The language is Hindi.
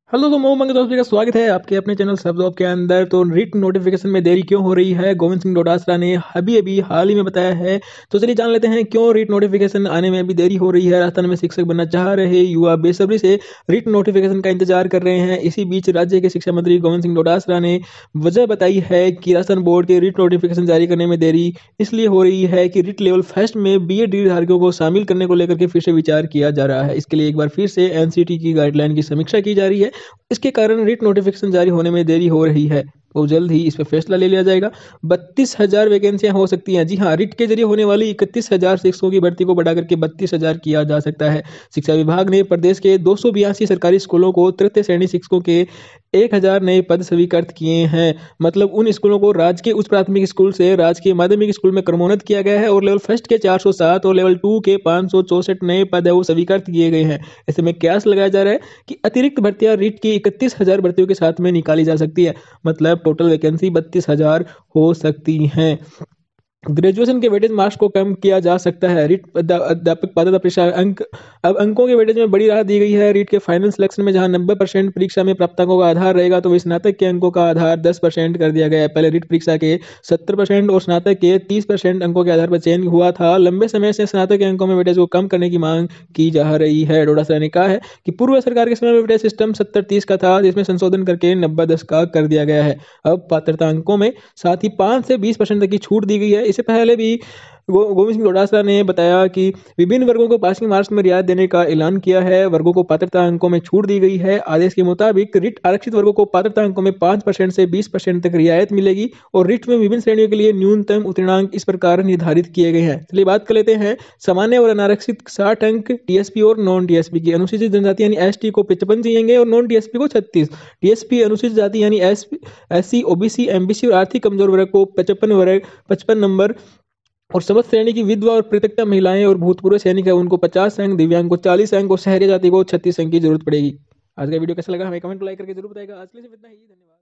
हेलो, तो मोहम्मद दोस्त का स्वागत है आपके अपने चैनल सब जॉब के अंदर। तो रिट नोटिफिकेशन में देरी क्यों हो रही है, गोविंद सिंह डोटासरा ने अभी अभी हाल ही में बताया है। तो चलिए जान लेते हैं क्यों रिट नोटिफिकेशन आने में अभी देरी हो रही है। राजस्थान में शिक्षक बनना चाह रहे युवा बेसब्री से रिट नोटिफिकेशन का इंतजार कर रहे हैं। इसी बीच राज्य के शिक्षा मंत्री गोविंद सिंह डोटासरा ने वजह बताई है कि राजस्थान बोर्ड के रिट नोटिफिकेशन जारी करने में देरी इसलिए हो रही है कि रिट लेवल फर्स्ट में बीएड डिग्री धारकों को शामिल करने को लेकर के फिर से विचार किया जा रहा है। इसके लिए एक बार फिर से एनसीटी की गाइडलाइन की समीक्षा की जा रही है। इसके कारण रिट नोटिफिकेशन जारी होने में देरी हो रही है। तो जल्द ही इस पर फैसला ले लिया जाएगा। 32,000 वैकेंसियां हो सकती हैं। जी हाँ, रिट के जरिए होने वाली 31,000 शिक्षकों की भर्ती को बढ़ा करके 32,000 किया जा सकता है। शिक्षा विभाग ने प्रदेश के 282 सरकारी स्कूलों को तृतीय श्रेणी शिक्षकों के 1,000 नए पद स्वीकृत किए हैं। मतलब उन स्कूलों को राज्य के उच्च प्राथमिक स्कूल से राजकीय माध्यमिक स्कूल में क्रमोन्नत किया गया है और लेवल फर्स्ट के 407 और लेवल 2 के 564 नए पद है वो स्वीकृत किए गए हैं। ऐसे में कयास लगाया जा रहा है कि अतिरिक्त भर्तियां रिट की 31,000 भर्तियों के साथ में निकाली जा सकती है। मतलब टोटल वैकेंसी 32,000 हो सकती हैं। ग्रेजुएशन के वेटेज मार्क्स को कम किया जा सकता है। रीट अध्यापक पात्रता परीक्षा अंक अब अंकों के वेटेज में बड़ी राहत दी गई है। रीट के फाइनल सिलेक्शन में जहां 90% परीक्षा में प्राप्तांकों का आधार रहेगा, तो स्नातक के अंकों का आधार 10% कर दिया गया है। पहले रीट परीक्षा के 70% और स्नातक के 30% अंकों के आधार पर चयन हुआ था। लंबे समय से स्नातक के अंकों में वेटेज को कम करने की मांग की जा रही है। डोटासरा ने कहा है कि पूर्व सरकार के समय में वेटेज सिस्टम 70-30 का था, जिसमें संशोधन करके 90-10 का कर दिया गया है। अब पात्रता अंकों में साथ ही 5 से 20% तक की छूट दी गई है। इससे पहले भी गोविंद सिंह डोटासरा ने बताया कि विभिन्न वर्गों को पासिंग मार्क्स में रियायत देने का ऐलान किया है। वर्गों को पात्रता अंकों में छूट दी गई है। आदेश के मुताबिक रिट आरक्षित वर्गों को पात्रता अंकों में 5% से 20% तक रियायत मिलेगी और रिट में विभिन्न श्रेणियों के लिए न्यूनतम उत्तीर्णांक इस प्रकार निर्धारित किए गए हैं। चलिए बात कर लेते हैं सामान्य और अनारक्षित 60 अंक टीएसपी और नॉन टीएसपी की। अनुसूचित जनजाति यानी एसटी को 55 चाहिए और नॉन टीएसपी को 36। टीएसपी अनुसूचित जाति यानी एससी ओबीसी एमबीसी और आर्थिक कमजोर वर्ग को 55 नंबर और समस्त श्रेणी की विधवा और परित्यक्ता महिलाएं और भूतपूर्व सैनिक है उनको 50 अंक, दिव्यांग को 40 अंक और शहरी जाति को 36 अंक की जरूरत पड़ेगी। आज का वीडियो कैसा लगा हमें कमेंट लाइक करके जरूर बताएगा। आज के लिए सिर्फ इतना ही, धन्यवाद।